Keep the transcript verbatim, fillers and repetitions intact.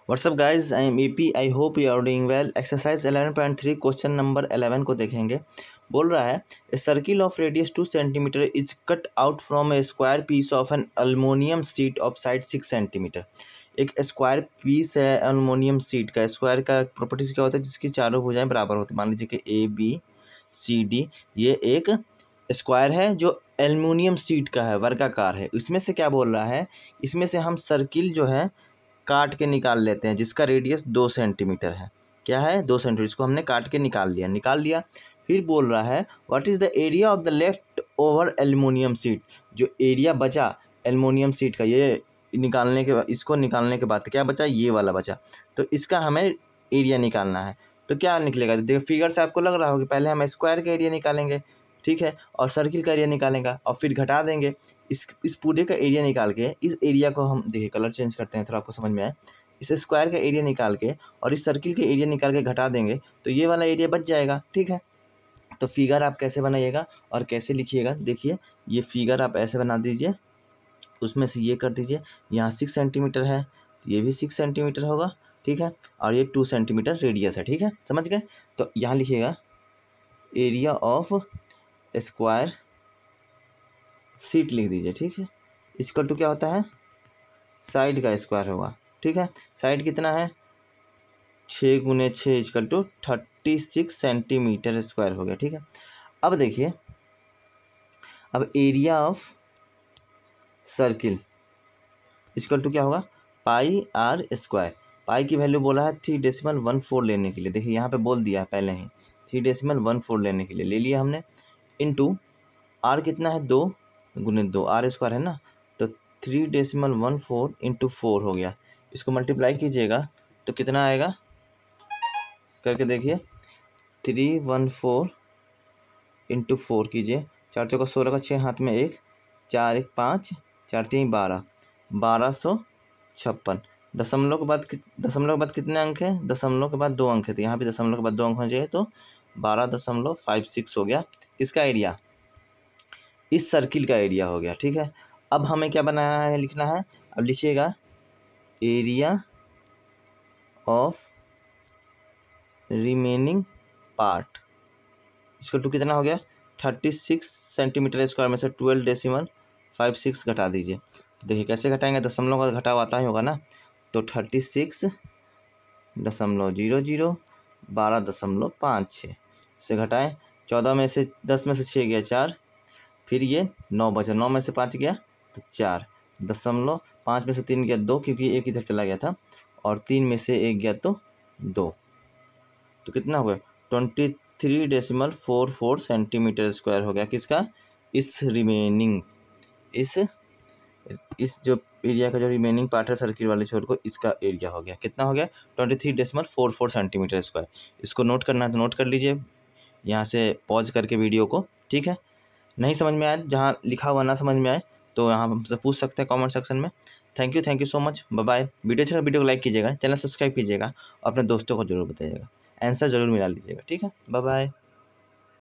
WhatsApp guys, I am EP. I hope you are doing well. Exercise eleven point three question number eleven को देखेंगे। बोल रहा है a circle of radius two centimetre is cut out from a square piece of an aluminium sheet of side six centimetre. एक square piece है aluminium sheet का। Square का properties क्या होता है? जिसकी चारों भुजाएं बराबर होती है। मान लीजिए कि ए बी सी डी ये एक स्क्वायर है जो एल्युमिनियम शीट का है, वर्गाकार है। इसमें से क्या बोल रहा है, इसमें से हम सर्किल जो है काट के निकाल लेते हैं जिसका रेडियस दो सेंटीमीटर है। क्या है? दो सेंटीमीटर। इसको हमने काट के निकाल लिया निकाल लिया फिर बोल रहा है what is the area of the left over aluminium sheet. जो एरिया बचा एल्युमिनियम शीट का, ये निकालने के बाद, इसको निकालने के बाद क्या बचा? ये वाला बचा। तो इसका हमें एरिया निकालना है। तो क्या निकलेगा? देखो फिगर से आपको लग रहा होगा, पहले हम स्क्वायर का एरिया निकालेंगे, ठीक है, और सर्किल का एरिया निकालेंगे और फिर घटा देंगे। इस इस पूरे का एरिया निकाल के इस एरिया को हम देखिए कलर चेंज करते हैं थोड़ा आपको समझ में आए। इस स्क्वायर का एरिया निकाल के और इस सर्किल के एरिया निकाल के घटा देंगे तो ये वाला एरिया बच जाएगा, ठीक है। तो फिगर आप कैसे बनाइएगा और कैसे लिखिएगा, देखिए ये फिगर आप ऐसे बना दीजिए, उसमें से ये कर दीजिए। यहाँ सिक्स सेंटीमीटर है, ये भी सिक्स सेंटीमीटर होगा, ठीक है, और ये टू सेंटीमीटर रेडियस है, ठीक है, समझ गए। तो यहाँ लिखिएगा एरिया ऑफ स्क्वायर शीट लिख दीजिए, ठीक है। इक्वल टू क्या होता है? साइड का स्क्वायर होगा, ठीक है। साइड कितना है? छः गुने छः equal to thirty six centimetre square हो गया, ठीक है। अब देखिए, अब area of circle equal to क्या होगा? पाई आर स्क्वायर। पाई की वैल्यू बोला है थ्री डेसिमल वन फोर लेने के लिए। देखिए यहाँ पे बोल दिया है पहले ही, थ्री डेसिमल वन फोर लेने के लिए ले लिया हमने। इनटू आर कितना है? दो गुने दो, आर स्क्वायर है ना, तो three decimal one four into four हो गया। इसको मल्टीप्लाई कीजिएगा तो कितना आएगा करके देखिए। Three one four into four कीजिए, चार चौका सोलह का छः हाथ में एक, चार एक पाँच, चार तीन बारह, बारह सौ छप्पन। दशमलव के बाद दशमलव के बाद कितने अंक हैं? दशमलव के बाद दो अंक है, तो यहाँ भी दशमलव के बाद दो अंक हो जाए तो बारह दशमलव फाइव सिक्स हो गया। इसका एरिया, इस सर्किल का एरिया हो गया, ठीक है। अब हमें क्या बनाना है, लिखना है। अब लिखिएगा एरिया ऑफ रिमेनिंग पार्ट इसका टू कितना हो गया? थर्टी सिक्स सेंटीमीटर स्क्वायर में से ट्वेल्व डेसिमल फाइव सिक्स घटा दीजिए। तो देखिए कैसे घटाएंगे, दशमलव का घटाव आता ही होगा ना। तो थर्टी सिक्स दशमलव जीरो जीरो बारह दशमलव पाँच छः से घटाएं। चौदह में से दस में से छः गया चार, फिर ये नौ बचा, नौ में से पाँच गया तो चार दशमलव, पाँच में से तीन गया दो क्योंकि एक इधर चला गया था, और तीन में से एक गया तो दो, तो कितना हो गया? Twenty three decimal four four centimetre square हो गया। किसका? इस रिमेनिंग, इस इस जो एरिया का जो रिमेनिंग पार्ट है सर्किल वाले छोर को, इसका एरिया हो गया। कितना हो गया? Twenty three decimal four four centimetre square. इसको नोट करना है तो नोट कर लीजिए यहाँ से पॉज करके वीडियो को, ठीक है। नहीं समझ में आए, जहाँ लिखा हुआ ना समझ में आए तो यहाँ हमसे पूछ सकते हैं कमेंट सेक्शन में। Thank you thank you so much, bye bye. Video अच्छा वीडियो को लाइक कीजिएगा, चैनल सब्सक्राइब कीजिएगा, अपने दोस्तों को जरूर बताइएगा, आंसर जरूर मिला लीजिएगा, ठीक है। Bye bye.